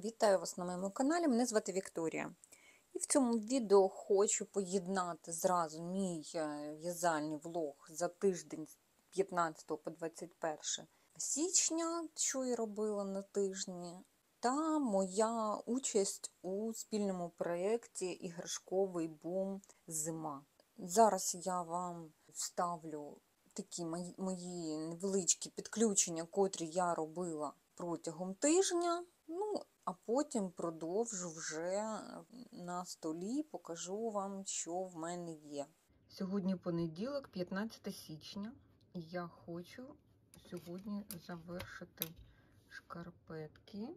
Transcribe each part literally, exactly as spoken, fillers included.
Вітаю вас на моєму каналі, мене звати Вікторія. І в цьому відео хочу поєднати зразу мій в'язальний влог за тиждень з п'ятнадцятого по двадцять перше січня, що я робила на тижні, та моя участь у спільному проєкті «Іграшковий бум. Зима». Зараз я вам вставлю такі мої, мої невеличкі підключення, котрі я робила протягом тижня. Ну, а потім продовжу вже на столі, покажу вам, що в мене є. Сьогодні понеділок, п'ятнадцяте січня, і я хочу сьогодні завершити шкарпетки,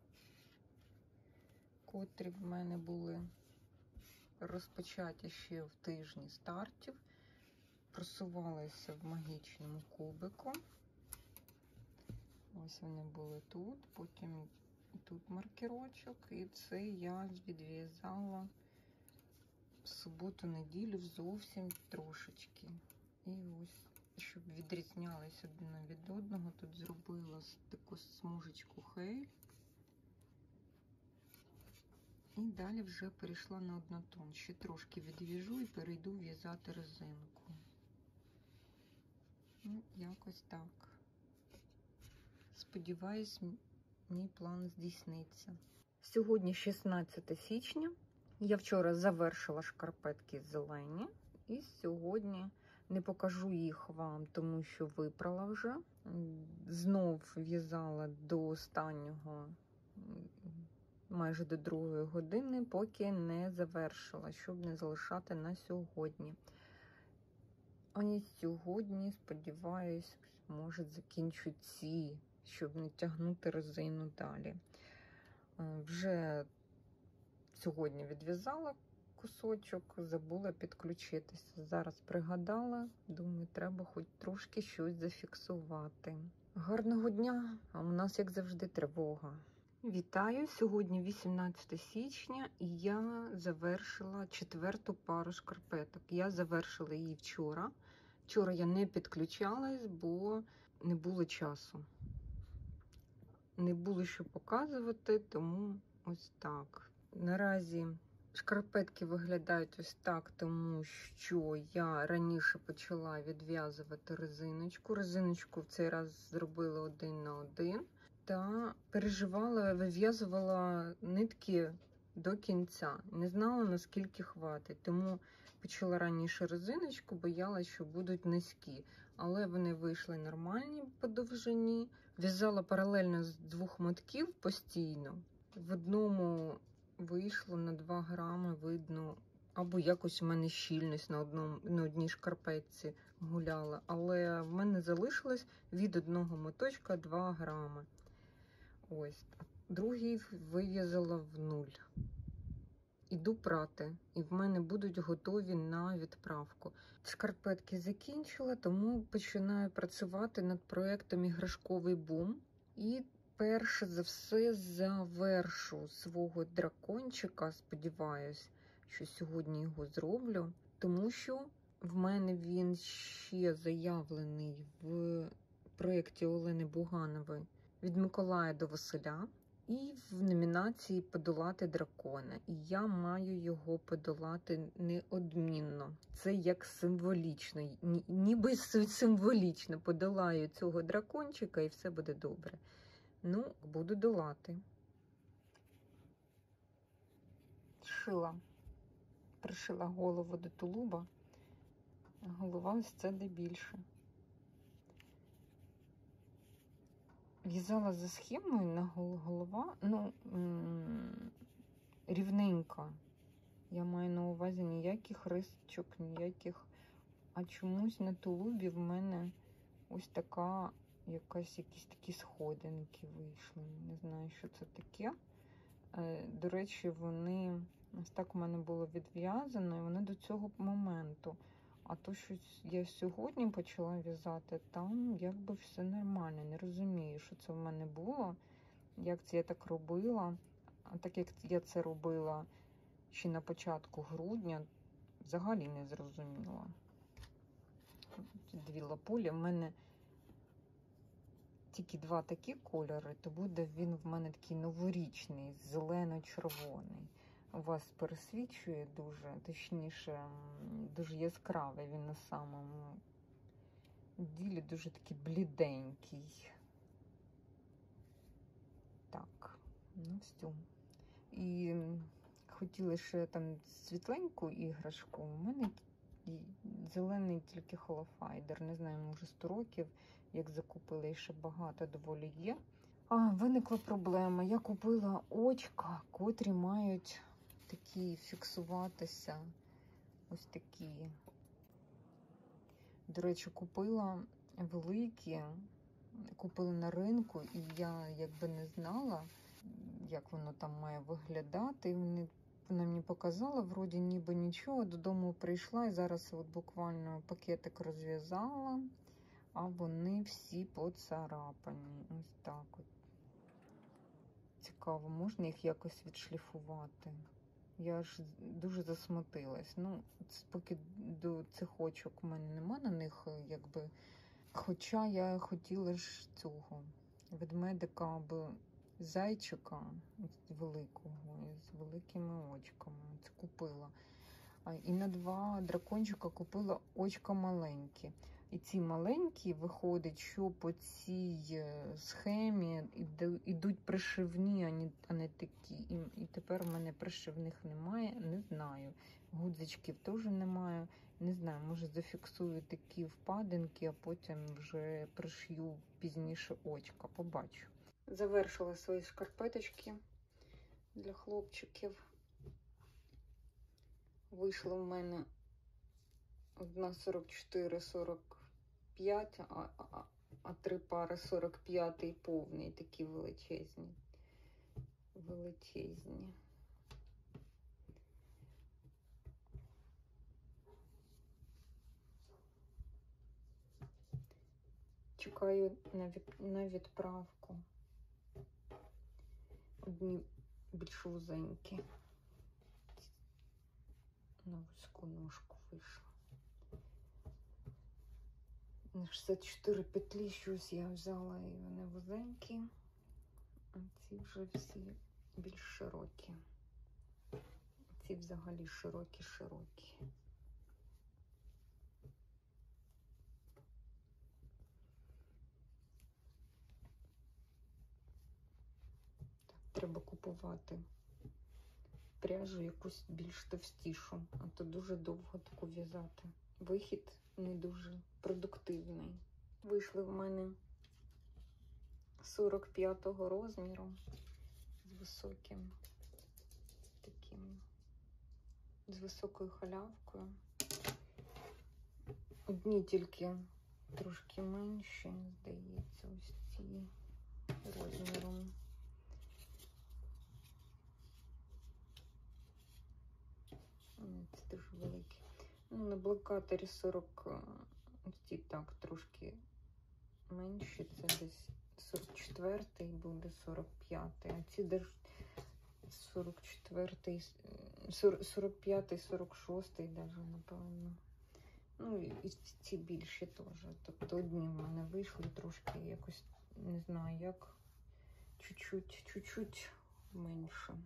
котрі в мене були розпочаті ще в тижні стартів. Просувалися в магічному кубику. Ось вони були тут, потім тут маркерочок, і це я відв'язала в суботу-неділю зовсім трошечки. І ось, щоб відрізнялися один від одного, тут зробила таку смужечку хейль. І далі вже перейшла на однотон. Ще трошки відв'яжу і перейду в'язати резинку. Ну, якось так. Сподіваюсь, мій план здійсниться. Сьогодні шістнадцяте січня. Я вчора завершила шкарпетки зелені. І сьогодні не покажу їх вам, тому що випрала вже. Знов в'язала до останнього, майже до другої години, поки не завершила, щоб не залишати на сьогодні. А сьогодні, сподіваюсь, може закінчу ці, щоб не тягнути резину далі. Вже сьогодні відв'язала кусочок, забула підключитися. Зараз пригадала, думаю, треба хоч трошки щось зафіксувати. Гарного дня, а у нас, як завжди, тривога. Вітаю! Сьогодні вісімнадцяте січня, і я завершила четверту пару шкарпеток. Я завершила її вчора. Вчора я не підключалась, бо не було часу. Не було що показувати, тому ось так. Наразі шкарпетки виглядають ось так, тому що я раніше почала відв'язувати резиночку. Резиночку в цей раз зробила один на один. Та переживала, вив'язувала нитки до кінця. Не знала, наскільки хватить. Тому почала раніше резиночку, боялась, що будуть низькі. Але вони вийшли нормальні по довжині. В'язала паралельно з двох мотків постійно. В одному вийшло на два грами, видно. Або якось у мене щільність на, одному, на одній шкарпетці гуляла. Але в мене залишилось від одного моточка два грами. Ось, другий вив'язала в нуль. Іду прати, і в мене будуть готові на відправку. Шкарпетки закінчила, тому починаю працювати над проєктом «Іграшковий бум». І перше за все завершу свого дракончика, сподіваюсь, що сьогодні його зроблю, тому що в мене він ще заявлений в проєкті Олени Буганової «Від Миколая до Василя» і в номінації «Подолати дракона». І я маю його подолати неодмінно. Це як символічно, ніби символічно подолаю цього дракончика і все буде добре. Ну, буду долати. Шила. Пришила голову до тулуба. Голова ось це де більше. В'язала за схемою на голова, ну, рівненька. Я маю на увазі ніяких рисочок, ніяких. А чомусь на тулубі в мене ось така, якась, якісь такі сходинки вийшли. Не знаю, що це таке. До речі, вони, ось так у мене було відв'язано, і вони до цього моменту. А то, що я сьогодні почала в'язати, там якби все нормально. Не розумію, що це в мене було, як це я так робила. А так як я це робила ще на початку грудня, взагалі не зрозуміла. Дві лапулі в мене тільки два такі кольори, то буде він в мене такий новорічний, зелено-червоний. У вас пересвічує дуже, точніше, дуже яскравий він на самому ділі, дуже такий бліденький. Так, ну все. І хотіла ще там світленьку іграшку. У мене зелений тільки холофайдер. Не знаю, може сто років, як закупила, і ще багато доволі є. А, виникла проблема. Я купила очка, котрі мають такі фіксуватися. Ось такі. До речі, купила великі. Купила на ринку, і я якби не знала, як воно там має виглядати. І вони, вона мені показала, вроді ніби нічого, додому прийшла і зараз от буквально пакетик розв'язала, а вони всі поцарапані. Ось так от. Цікаво, можна їх якось відшліфувати? Я ж дуже засмутилась. Ну, поки до цих очок у мене нема на них, якби. Хоча я хотіла ж цього ведмедика або зайчика великого, з великими очками. Це купила. І на два дракончика купила очка маленькі. І ці маленькі, виходить, що по цій схемі йдуть пришивні, а не такі. І, і тепер у мене пришивних немає, не знаю. Гудзичків теж немає. Не знаю, може зафіксую такі впадинки, а потім вже пришью пізніше очка. Побачу. Завершила свої шкарпеточки для хлопчиків. Вийшло в мене одна сорок чотири сорок п'ять, а, а, а три пари сорок п'ять повний, такі величезні. Величезні. Чекаю на, від, на відправку. Одні більш вузенькі. На вузьку ножку вийшла. На шістдесят чотири петлі щось я взяла, і вони вузенькі. А ці вже всі більш широкі. Ці взагалі широкі-широкі. Треба купувати пряжу якусь більш товстішу, а то дуже довго таку в'язати. Вихід не дуже продуктивний. Вийшли в мене сорок п'ятого розміру з високим таким, з високою халявкою. Одні тільки трошки менші, здається, ось ці розміром. Це дуже великі. Ну, на блокаторі сорок, ці так, трошки менші, це десь сорок четвертий буде, сорок п'ятий, а ці десь сорок четвертий, сорок п'ятий, сорок шостий даже, напевно. Ну, і ці більші теж. Тобто одні в мене вийшли трошки якось, не знаю як, чуть-чуть, чуть-чуть менше.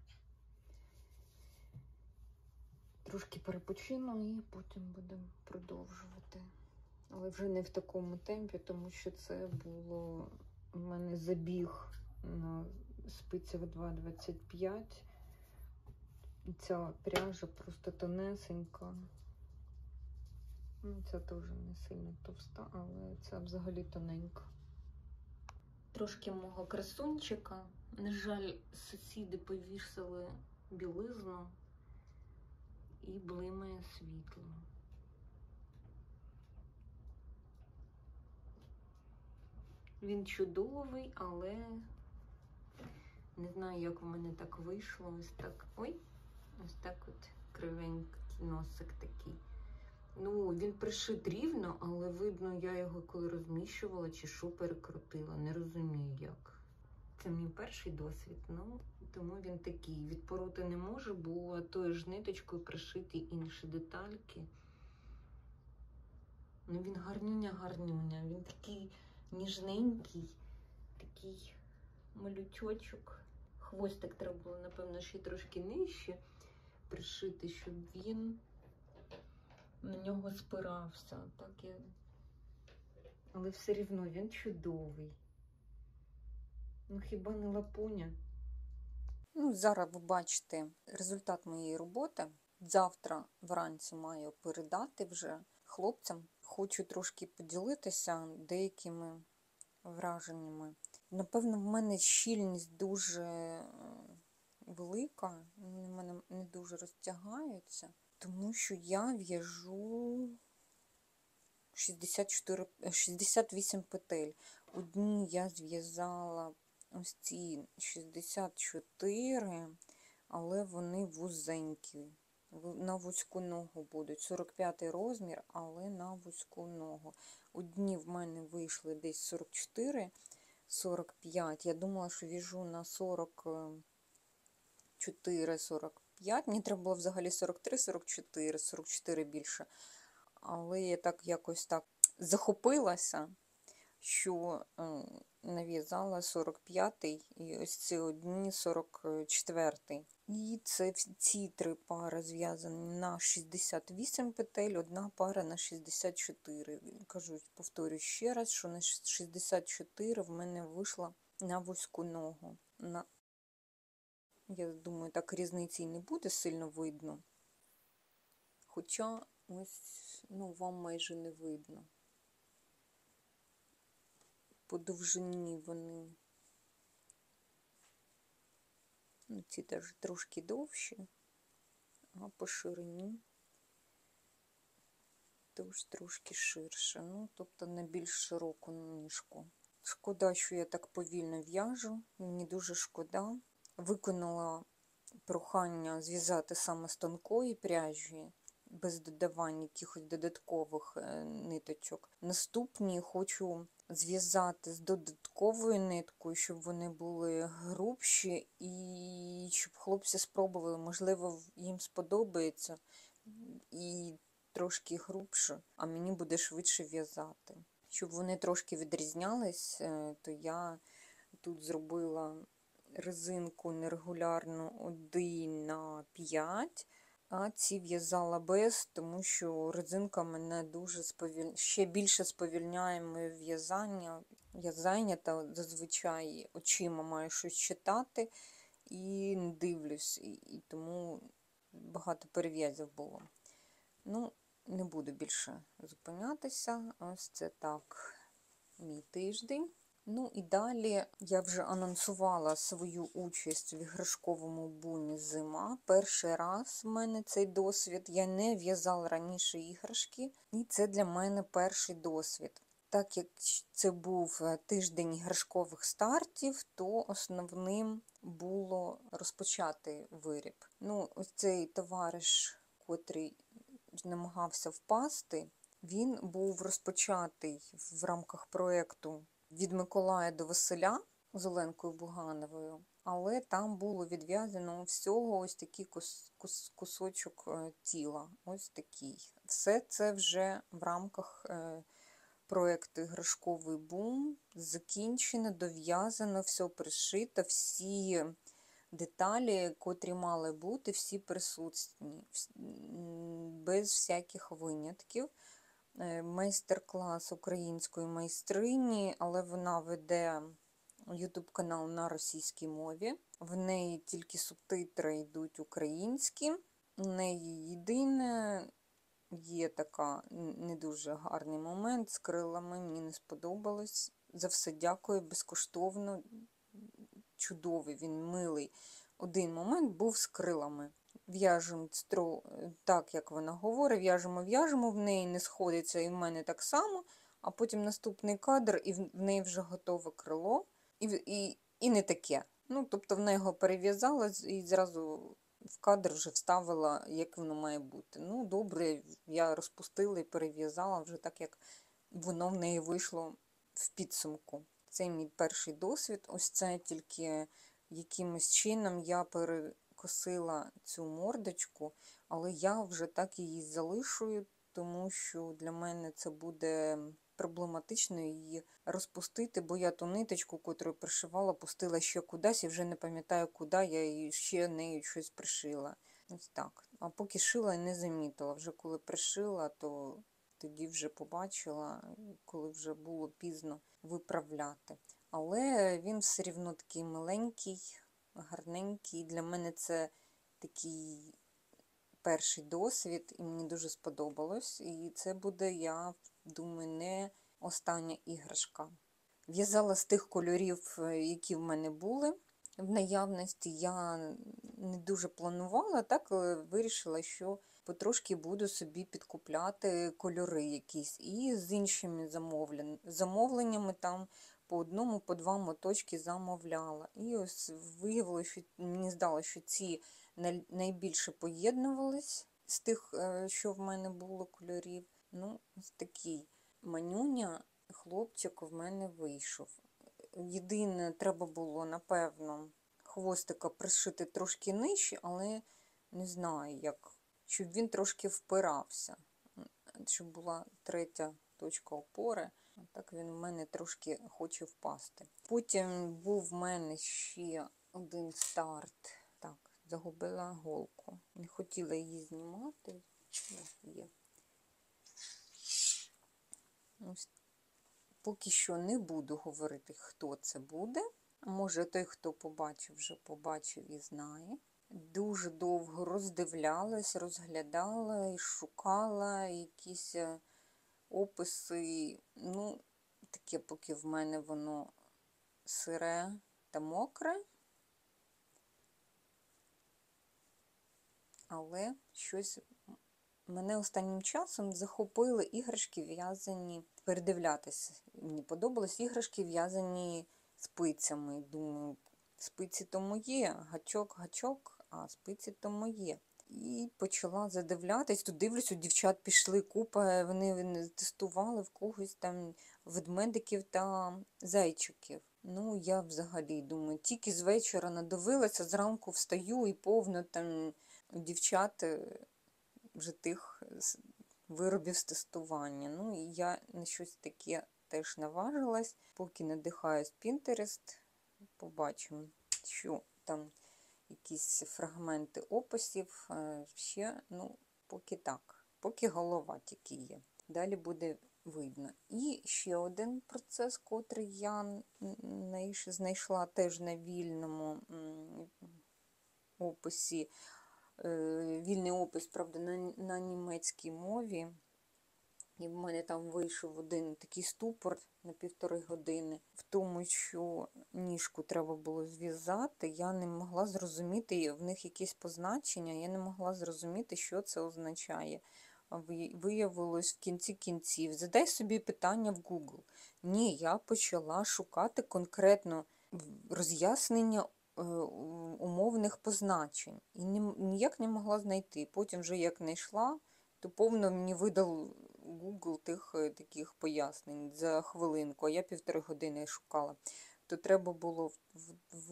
Трошки перепочину і потім будемо продовжувати. Але вже не в такому темпі, тому що це було у мене забіг на спицях два двадцять п'ять. Ця пряжа просто тонесенька. Ця теж не сильно товста, але ця взагалі тоненька. Трошки мого красунчика. На жаль, сусіди повісили білизну. І блимає світло. Він чудовий, але не знаю, як в мене так вийшло. Ось так. Ой, ось так от кривенький носик такий. Ну, він пришит рівно, але видно, я його коли розміщувала, чи що перекрутила. Не розумію, як. Це мій перший досвід, ну, тому він такий. Відпороти не можу, бо тою ж ниточкою пришиті інші детальки. Ну, він гарнюня-гарнюня, він такий ніжненький. такий малючочок. Хвостик треба було, напевно, ще трошки нижче пришити, щоб він на нього спирався. Так я... Але все рівно він чудовий. Ну хіба не лапуня? Ну, зараз ви бачите результат моєї роботи. Завтра вранці маю передати вже хлопцям. Хочу трошки поділитися деякими враженнями. Напевно, в мене щільність дуже велика, вони в мене не дуже розтягаються, тому що я в'яжу шістдесят чотири, шістдесят вісім петель. Одні я зв'язала ось ці шістдесят чотири, але вони вузенькі. На вузьку ногу будуть. сорок п'ятий розмір, але на вузьку ногу. Одні в мене вийшли десь сорок чотири, сорок п'ять. Я думала, що в'яжу на сорок чотири, сорок п'ять. Мені треба було взагалі сорок три, сорок чотири, сорок чотири більше. Але я так якось так захопилася, що нав'язала сорок п'ятий і ось ці одні сорок четвертий. І це ці три пари зв'язані на шістдесят вісім петель, одна пара на шістдесят чотири. Кажу, повторюю ще раз, що на шістдесят чотири в мене вийшла на вузьку ногу. На... Я думаю, так різниці не буде сильно видно. Хоча ось, ну, вам майже не видно. По довжині вони, ну, ці теж трошки довші, а по ширині теж трошки ширше. Ну, тобто на більш широку ніжку. Шкода, що я так повільно в'яжу, мені дуже шкода. Виконала прохання зв'язати саме з тонкої пряжі, без додавання якихось додаткових ниточок. Наступні хочу зв'язати з додатковою ниткою, щоб вони були грубші і щоб хлопці спробували, можливо, їм сподобається і трошки грубше, а мені буде швидше в'язати. Щоб вони трошки відрізнялись, то я тут зробила резинку нерегулярну один на п'ять, а ці в'язала без, тому що резинка мене дуже сповіль... ще більше сповільняє моє в'язання. Я зайнята, зазвичай очима маю щось читати і не дивлюсь, і, і тому багато перев'язів було. Ну, не буду більше зупинятися. Ось це так мій тиждень. Ну і далі я вже анонсувала свою участь в іграшковому буні «Зима». Перший раз в мене цей досвід. Я не в'язала раніше іграшки, і це для мене перший досвід. Так як це був тиждень іграшкових стартів, то основним було розпочати виріб. Ну, ось цей товариш, котрий намагався впасти, він був розпочатий в рамках проєкту «Від Миколая до Василя» з Оленкою Бугановою, але там було відв'язано всього ось такий кус, кус, кусочок тіла, ось такий. Все це вже в рамках е, проєкту «Іграшковий бум» закінчено, дов'язано, все пришито, всі деталі, котрі мали бути, всі присутні, без всяких винятків. Майстер-клас української майстрині, але вона веде ютуб-канал на російській мові. В неї тільки субтитри йдуть українські. У неї єдине є така не дуже гарний момент з крилами, мені не сподобалось. За все дякую, безкоштовно, чудовий, він милий. Один момент був з крилами. В'яжемо так, як вона говорить, в'яжемо, в'яжемо, в неї не сходиться, і в мене так само, а потім наступний кадр, і в неї вже готове крило, і, і, і не таке. Ну, тобто вона його перев'язала і зразу в кадр вже вставила, як воно має бути. Ну, добре, я розпустила і перев'язала вже так, як воно в неї вийшло в підсумку. Це мій перший досвід. Ось це тільки якимось чином я перекосила цю мордочку, але я вже так її залишую, тому що для мене це буде проблематично її розпустити, бо я ту ниточку, котру пришивала, пустила ще кудись і вже не пам'ятаю, куди я її ще нею щось пришила. Ось так. А поки шила, не замітила. Вже коли пришила, то тоді вже побачила, коли вже було пізно виправляти. Але він все рівно такий миленький, гарненький. Для мене це такий перший досвід, і мені дуже сподобалось. І це буде, я думаю, не остання іграшка. В'язала з тих кольорів, які в мене були в наявності. Я не дуже планувала, так вирішила, що потрошки буду собі підкупляти кольори якісь. І з іншими замовленнями там по одному, по два моточки замовляла. І ось виявилося, що мені здалося, що ці найбільше поєднувались з тих, що в мене було кольорів. Ну, ось такий манюня хлопчик в мене вийшов. Єдине, треба було, напевно, хвостика пришити трошки нижче, але не знаю, як, щоб він трошки впирався, щоб була третя точка опори. А так він в мене трошки хоче впасти. Потім був в мене ще один старт. Так, загубила голку. Не хотіла її знімати. Є. Ось. Поки що не буду говорити, хто це буде. Може, той, хто побачив, вже побачив і знає. Дуже довго роздивлялась, розглядала і шукала якісь описи. Ну, таке, поки в мене воно сире та мокре. Але щось мене останнім часом захопили іграшки в'язані, передивлятися. Мені подобались іграшки в'язані спицями. Думаю, спиці то моє, гачок, гачок, а спиці то моє. І почала задивлятись, тут дивлюсь, у дівчат пішли купа, вони тестували в когось там ведмедиків та зайчиків. Ну, я взагалі думаю, тільки з вечора надивилася, зранку встаю і повно там у дівчат вже тих виробів з тестування. Ну, і я на щось таке теж наважилась. Поки надихаюсь Pinterest, побачимо, що там якісь фрагменти описів. Ще, ну, поки так. Поки голова тільки є. Далі буде видно. І ще один процес, котрий я знайшла теж на вільному описі. Вільний опис, правда, на, на німецькій мові. І в мене там вийшов один такий ступор на півтори години. В тому, що ніжку треба було зв'язати, я не могла зрозуміти, в них якісь позначення, я не могла зрозуміти, що це означає. Виявилось в кінці кінців. Задай собі питання в Google. Ні, я почала шукати конкретно роз'яснення умовних позначень. І ніяк не могла знайти. Потім вже як знайшла, то повно мені видав Google тих таких пояснень за хвилинку, а я півтори години шукала. То треба було в, в,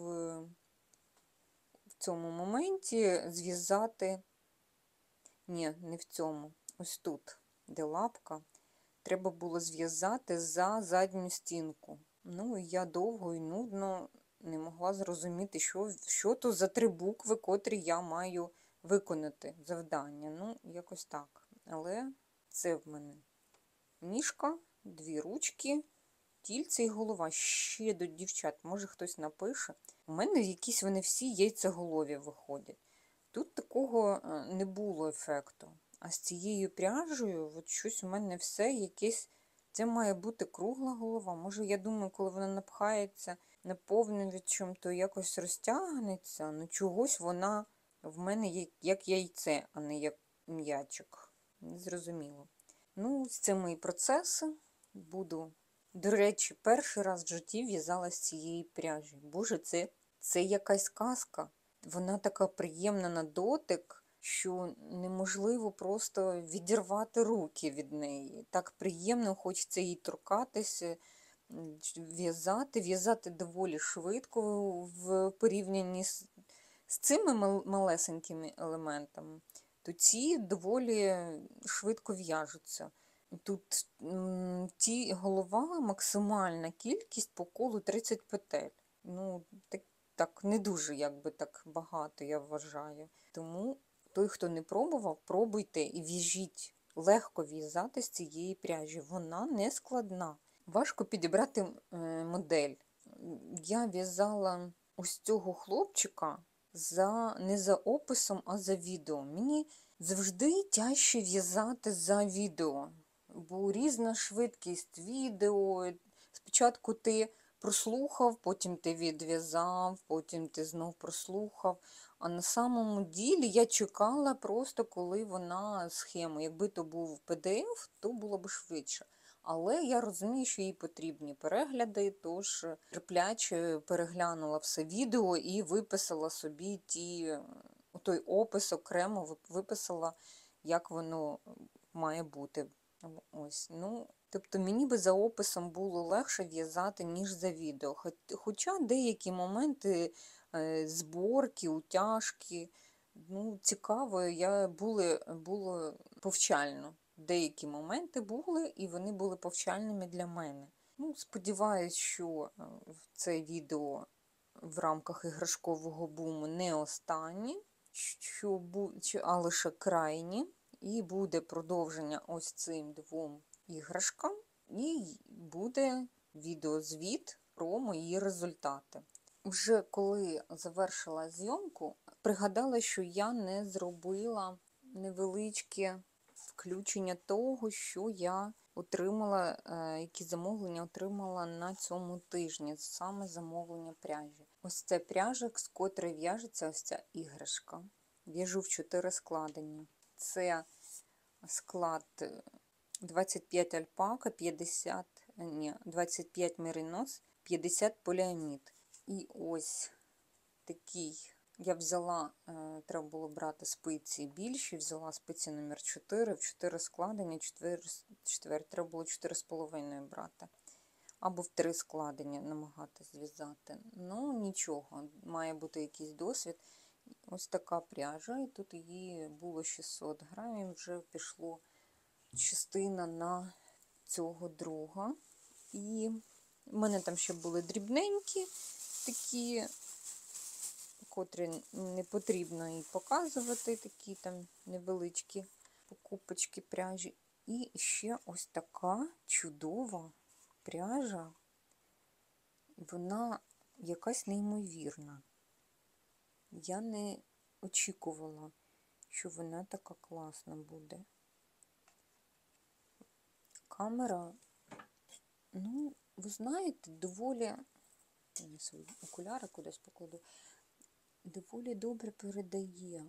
в цьому моменті зв'язати, ні, не в цьому, ось тут, де лапка, треба було зв'язати за задню стінку. Ну, і я довго і нудно не могла зрозуміти, що, що то за три букви, котрі я маю виконати завдання. Ну, якось так. Але це в мене ніжка, дві ручки, тільце і голова. Ще до дівчат, може хтось напише. У мене якісь вони всі яйцеголові виходять. Тут такого не було ефекту. А з цією пряжею, от щось у мене все якесь, це має бути кругла голова. Може, я думаю, коли вона напхається наповнювачем, то якось розтягнеться. Ну, чогось вона в мене як яйце, а не як м'ячик. Незрозуміло. Ну, це мої процеси. Буду. До речі, перший раз в житті в'язала з цієї пряжі. Боже, це, це якась казка. Вона така приємна на дотик, що неможливо просто відірвати руки від неї. Так приємно, хочеться їй торкатися, в'язати. В'язати доволі швидко в порівнянні з, з цими малесенькими елементами. То ці доволі швидко в'яжуться. Тут м, ті голова, максимальна кількість по колу тридцять петель. Ну, так, так не дуже якби так багато, я вважаю. Тому той, хто не пробував, пробуйте і в'яжіть. Легко в'язати з цієї пряжі. Вона не складна. Важко підібрати модель. Я в'язала ось цього хлопчика за, не за описом, а за відео. Мені завжди тяжче в'язати за відео, бо різна швидкість відео. Спочатку ти прослухав, потім ти відв'язав, потім ти знов прослухав. А на самому ділі я чекала просто, коли вона схема. Якби то був пі ді еф, то було б швидше. Але я розумію, що їй потрібні перегляди, тож терпляче переглянула все відео і виписала собі ті, той опис окремо, виписала, як воно має бути. Ось, ну, тобто мені би за описом було легше в'язати, ніж за відео. Хоча деякі моменти зборки, утяжки, ну, цікаво, я були, було повчально. Деякі моменти були, і вони були повчальними для мене. Ну, сподіваюсь, що це відео в рамках іграшкового буму не останнє, що, а лише крайні. І буде продовження ось цим двом іграшкам, і буде відеозвіт про мої результати. Вже коли завершила зйомку, пригадала, що я не зробила невеличке включення того, що я отримала, які замовлення отримала на цьому тижні, саме замовлення пряжі. Ось це пряжа, з котрої в'яжеться ось ця іграшка. В'яжу в чотири складення. Це склад двадцять п'ять альпака, п'ятдесят, ні, двадцять п'ять меринос, п'ятдесят поліамід. І ось такий, я взяла, треба було брати спиці більші, взяла спиці номер чотири, в чотири складення, чотири, треба було чотири з половиною брати. Або в три складення намагатись зв'язати. Ну, нічого, має бути якийсь досвід. Ось така пряжа, і тут її було шістсот грамів, вже пішло частина на цього друга. І в мене там ще були дрібненькі такі, котрі не потрібно і показувати, такі там невеличкі покупочки пряжі. І ще ось така чудова пряжа, вона якась неймовірна. Я не очікувала, що вона така класна буде. Камера, ну, ви знаєте, доволі, я свої окуляри кудись покладу, доволі добре передає.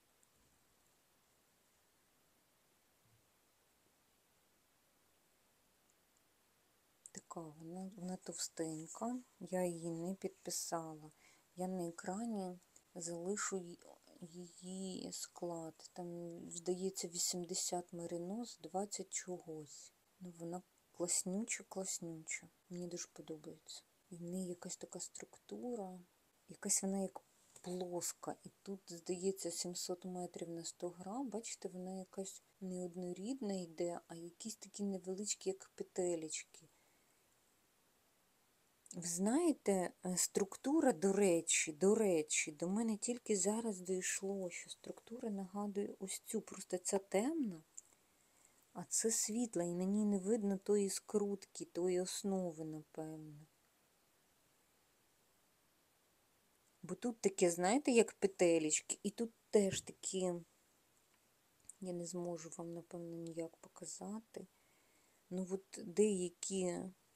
Така, вона, вона товстенька, я її не підписала. Я на екрані залишу її склад. Там, здається, вісімдесят меринос, двадцять чогось. Ну, вона класнюча-класнюча. Мені дуже подобається. І в неї якась така структура, якась вона як плоска. І тут, здається, сімсот метрів на сто грам. Бачите, вона якась не однорідна йде, а якісь такі невеличкі, як петелечки. Ви знаєте, структура, до речі, до речі, до мене тільки зараз дійшло, що структура нагадує ось цю, просто ця темна, а це світла, і на ній не видно тої скрутки, тої основи, напевно. Бо тут таке, знаєте, як петелечки, і тут теж такі, я не зможу вам, напевно, ніяк показати, ну от деякі...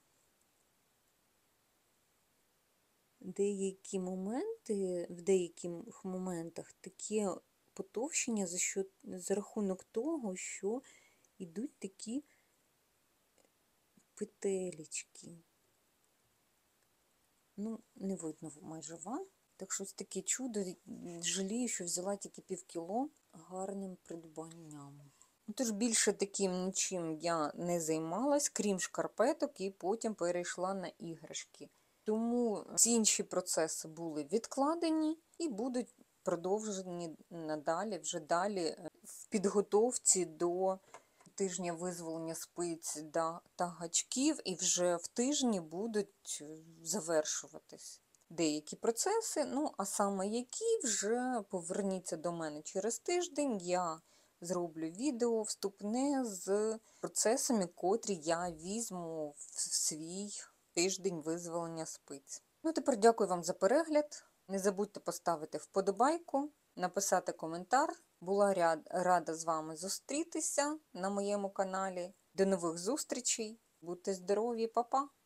Деякі моменти, в деяких моментах такі потовщення за, що, за рахунок того, що йдуть такі петелечки. Ну, не видно майже вам. Так що ось таке чудо, жалію, що взяла тільки пів кіло гарним придбанням. Тож більше таким нічим я не займалась, крім шкарпеток, і потім перейшла на іграшки. Тому ці інші процеси були відкладені і будуть продовжені надалі, вже далі в підготовці до тижня визволення спиць та гачків, і вже в тижні будуть завершуватись деякі процеси, ну, а саме які вже поверніться до мене через тиждень, я зроблю відео вступне з процесами, котрі я візьму в свій тиждень визволення спиць. Ну, тепер дякую вам за перегляд. Не забудьте поставити вподобайку, написати коментар. Була рада з вами зустрітися на моєму каналі. До нових зустрічей. Будьте здорові, па-па!